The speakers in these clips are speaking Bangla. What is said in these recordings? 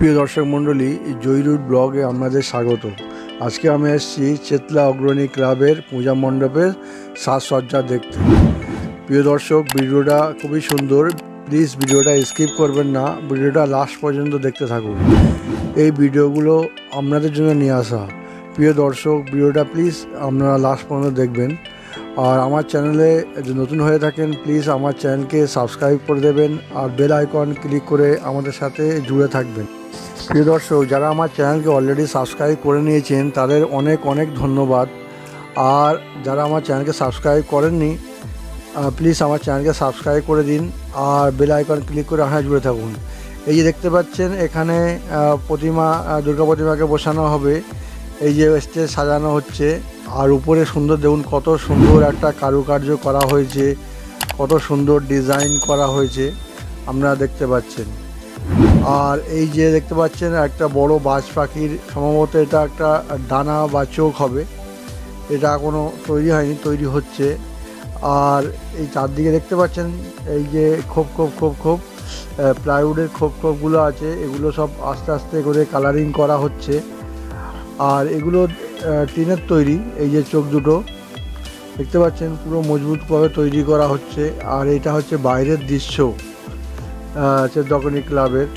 প্রিয় দর্শক মণ্ডলী, জয়রুট ব্লগে আপনাদের স্বাগত। আজকে আমি এসেছি চেতলা অগ্রণী ক্লাবের পূজা মণ্ডপের সাজসজ্জা দেখতে। প্রিয় দর্শক, ভিডিওটা খুবই সুন্দর, প্লিজ ভিডিওটা স্কিপ করবেন না, ভিডিওটা লাস্ট পর্যন্ত দেখতে থাকুন। এই ভিডিওগুলো আপনাদের জন্য নিয়ে আসা। প্রিয় দর্শক, ভিডিওটা প্লিজ আপনারা লাস্ট পর্যন্ত দেখবেন। আর আমার চ্যানেলে যদি নতুন হয়ে থাকেন, প্লিজ আমার চ্যানেলকে সাবস্ক্রাইব করে দেবেন আর বেল আইকন ক্লিক করে আমাদের সাথে জুড়ে থাকবেন। প্রিয় দর্শক, যারা আমার চ্যানেলকে অলরেডি সাবস্ক্রাইব করে নিয়েছেন তাদের অনেক অনেক ধন্যবাদ। আর যারা আমার চ্যানেলকে সাবস্ক্রাইব করেননি, প্লিজ আমার চ্যানেলকে সাবস্ক্রাইব করে দিন আর বেল আইকন ক্লিক করে আমার জুড়ে থাকুন। এই যে দেখতে পাচ্ছেন, এখানে প্রতিমা, দুর্গা প্রতিমাকে বসানো হবে। এই যে স্টেজ সাজানো হচ্ছে, আর উপরে সুন্দর দেখুন, কত সুন্দর একটা কারুকার্য করা হয়েছে, কত সুন্দর ডিজাইন করা হয়েছে আপনারা দেখতে পাচ্ছেন। আর এই যে দেখতে পাচ্ছেন একটা বড় বাজ পাখির, সম্ভবত এটা একটা ডানা বা চোখ হবে, এটা এখনও তৈরি হয়নি, তৈরি হচ্ছে। আর এই চারদিকে দেখতে পাচ্ছেন এই যে খোপ খোপ খোপ খোপ প্লাইউডের খোপ খোপগুলো আছে, এগুলো সব আস্তে আস্তে করে কালারিং করা হচ্ছে। আর এগুলো টিনের তৈরি। এই যে চোখ দুটো দেখতে পাচ্ছেন পুরো মজবুতভাবে তৈরি করা হচ্ছে। আর এটা হচ্ছে বাইরের দৃশ্য চেতলা ক্লাবের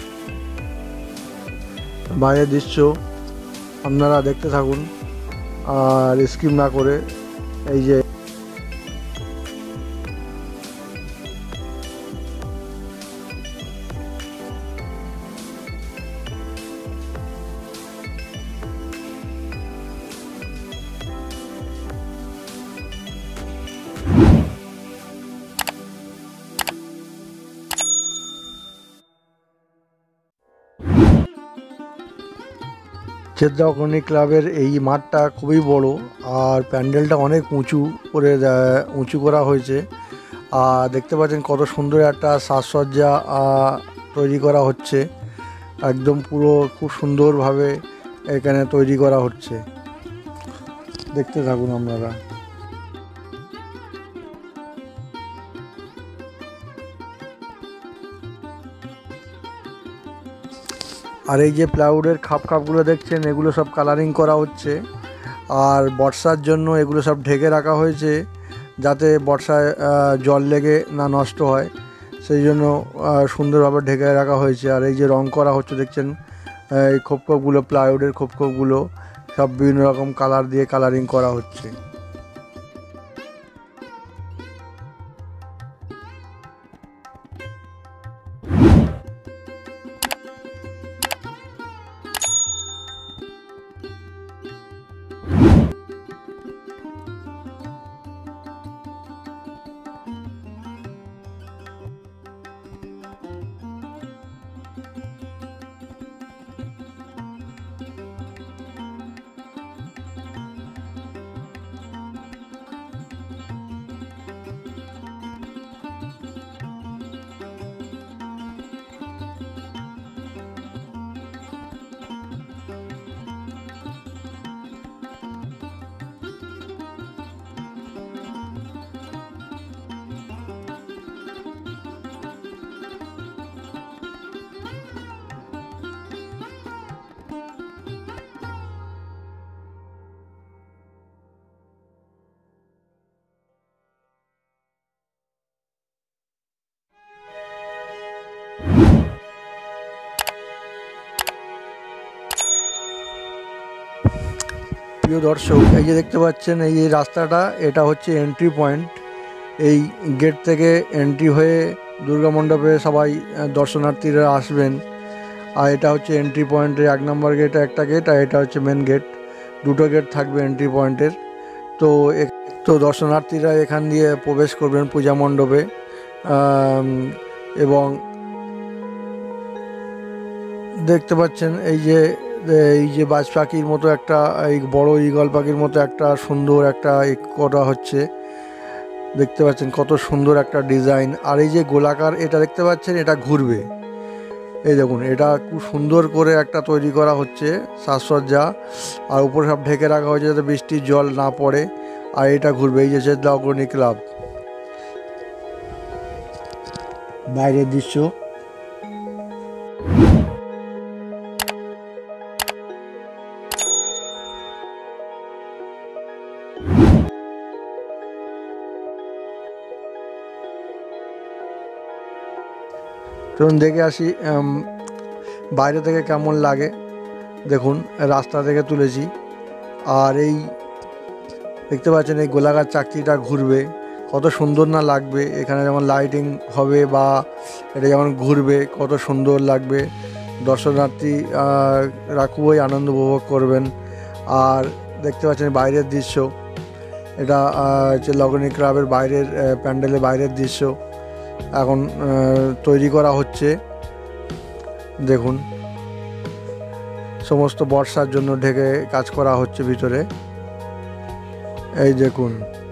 বাইরের দৃশ্য, আপনারা দেখতে থাকুন আর স্কিপ না করে। এই যে চেতলা অগ্রণী ক্লাবের এই মাঠটা খুবই বড়, আর প্যান্ডেলটা অনেক উঁচু করা হয়েছে। আর দেখতে পাচ্ছেন কত সুন্দর একটা সাজসজ্জা তৈরি করা হচ্ছে, একদম পুরো খুব সুন্দরভাবে এখানে তৈরি করা হচ্ছে, দেখতে থাকুন আপনারা। আর এই যে প্লাইউডের খাপগুলো দেখছেন, এগুলো সব কালারিং করা হচ্ছে। আর বর্ষার জন্য এগুলো সব ঢেকে রাখা হয়েছে, যাতে বর্ষায় জল লেগে না নষ্ট হয়, সেই জন্য সুন্দরভাবে ঢেকে রাখা হয়েছে। আর এই যে রং করা হচ্ছে দেখছেন, এই খোপগুলো, প্লাইউডের খোপগুলো সব বিভিন্ন রকম কালার দিয়ে কালারিং করা হচ্ছে। প্রিয় দর্শক, এই যে দেখতে পাচ্ছেন এই যে রাস্তাটা, এটা হচ্ছে এন্ট্রি পয়েন্ট। এই গেট থেকে এন্ট্রি হয়ে দুর্গা মণ্ডপে সবাই দর্শনার্থীরা আসবেন। আর এটা হচ্ছে এন্ট্রি পয়েন্টের 1 নম্বর গেট, একটা গেট, আর এটা হচ্ছে মেন গেট। দুটো গেট থাকবে এন্ট্রি পয়েন্টের। তো দর্শনার্থীরা এখান দিয়ে প্রবেশ করবেন পূজা মণ্ডপে। এবং দেখতে পাচ্ছেন এই যে বাজ পাখির মতো একটা, এই বড় ঈগল পাখির মতো একটা সুন্দর একটা করা হচ্ছে, দেখতে পাচ্ছেন কত সুন্দর একটা ডিজাইন। আর এই যে গোলাকার এটা দেখতে পাচ্ছেন, এটা ঘুরবে। এই দেখুন, এটা খুব সুন্দর করে একটা তৈরি করা হচ্ছে সাজসজ্জা। আর উপরে সব ঢেকে রাখা হয়েছে যাতে বৃষ্টির জল না পড়ে। আর এটা ঘুরবে। এই যে চেতলা অগ্রণী ক্লাব বাইরের দৃশ্য। চলুন দেখে আসি বাইরে থেকে কেমন লাগে। দেখুন রাস্তা থেকে তুলেছি, আর এই দেখতে পাচ্ছেন এই গোলাকার চাকতিটা ঘুরবে, কত সুন্দর না লাগবে। এখানে যেমন লাইটিং হবে বা এটা যেমন ঘুরবে কত সুন্দর লাগবে। দর্শনার্থীরা খুবই আনন্দ উপভোগ করবেন। আর দেখতে পাচ্ছেন বাইরের দৃশ্য, এটা হচ্ছে অগ্রণী ক্লাবের বাইরের প্যান্ডেলের বাইরের দৃশ্য। এখন তৈরি করা হচ্ছে। দেখুন সমস্ত বর্ষার জন্য ঢেকে কাজ করা হচ্ছে ভিতরে। এই দেখুন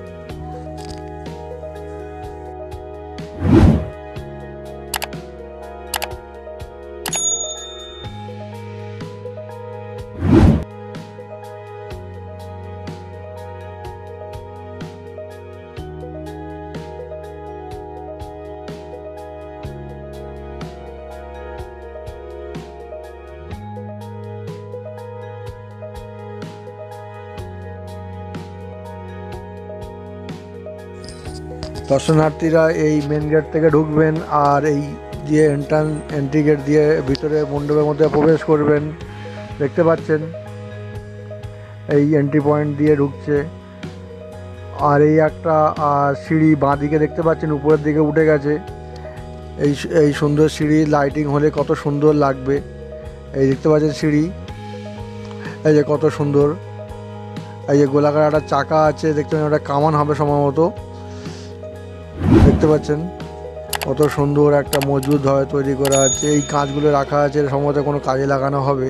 দর্শনার্থীরা এই মেন গেট থেকে ঢুকবেন, আর এই দিয়ে এন্ট্রি গেট দিয়ে ভিতরে মণ্ডপের মধ্যে প্রবেশ করবেন। দেখতে পাচ্ছেন এই এন্ট্রি পয়েন্ট দিয়ে ঢুকছে। আর এই একটা সিঁড়ি বাঁদিকে দেখতে পাচ্ছেন উপরের দিকে উঠে গেছে। এই সুন্দর সিঁড়ি লাইটিং হলে কত সুন্দর লাগবে। এই দেখতে পাচ্ছেন সিঁড়ি, এই যে কত সুন্দর। এই যে গোলাকার একটা চাকা আছে, দেখতে পাচ্ছেন ওটা কামান হবে সম্ভবত। দেখতে পাচ্ছেন কত সুন্দর একটা মজবুতভাবে তৈরি করা আছে। এই কাঁচগুলো রাখা আছে, সম্ভবত কোনো কাজে লাগানো হবে।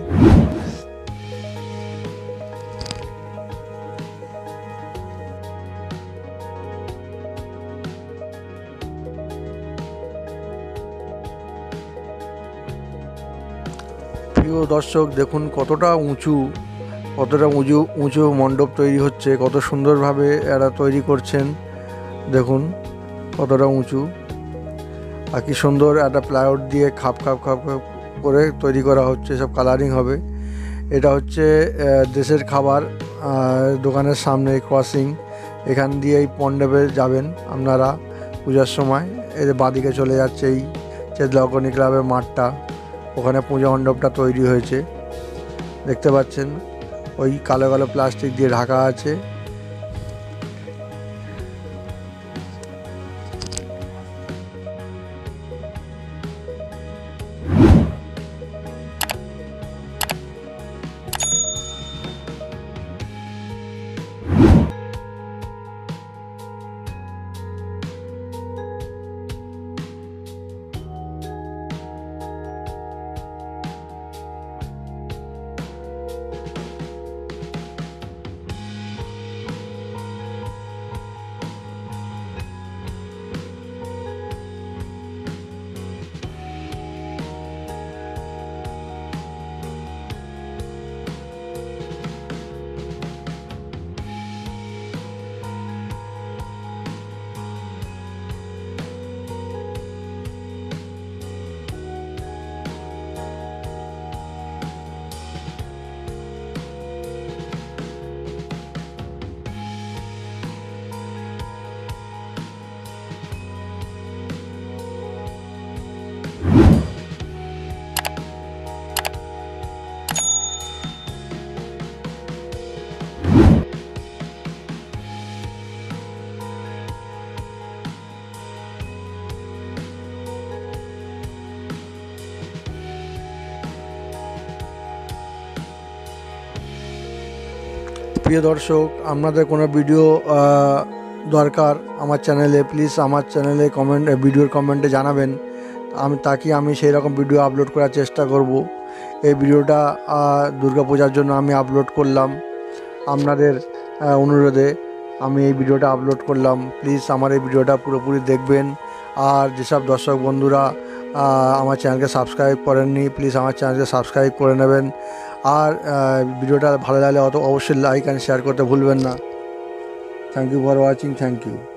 প্রিয় দর্শক দেখুন কতটা উঁচু উঁচু মণ্ডপ তৈরি হচ্ছে, কত সুন্দরভাবে এরা তৈরি করছেন। দেখুন কতটা উঁচু, আর কি সুন্দর একটা প্লাইউড দিয়ে খাপ করে তৈরি করা হচ্ছে, সব কালারিং হবে। এটা হচ্ছে দেশের খাবার দোকানের সামনে ক্রসিং, এখান দিয়ে এই মণ্ডপে যাবেন আপনারা পূজার সময়। এদের বাঁদিকে চলে যাচ্ছে এই চেতলা অগ্রণী ক্লাবের মাঠটা, ওখানে পূজা মণ্ডপটা তৈরি হয়েছে। দেখতে পাচ্ছেন ওই কালো কালো প্লাস্টিক দিয়ে ঢাকা আছে। প্রিয় দর্শক, আপনাদের কোনো ভিডিও দরকার আমার চ্যানেলে, প্লিজ আমার চ্যানেলে ভিডিওর কমেন্টে জানাবেন। আমি সেই রকম ভিডিও আপলোড করার চেষ্টা করব। এই ভিডিওটা দুর্গাপূজার জন্য আমি আপলোড করলাম, আপনাদের অনুরোধে আমি এই ভিডিওটা আপলোড করলাম। প্লিজ আমার এই ভিডিওটা পুরোপুরি দেখবেন। আর যেসব দর্শক বন্ধুরা আমার চ্যানেলকে সাবস্ক্রাইব করেননি, প্লিজ আমার চ্যানেলকে সাবস্ক্রাইব করে নেবেন। আর ভিডিওটা ভালো লাগলে অবশ্যই লাইক অ্যান্ড শেয়ার করতে ভুলবেন না। Thank you for watching. Thank you.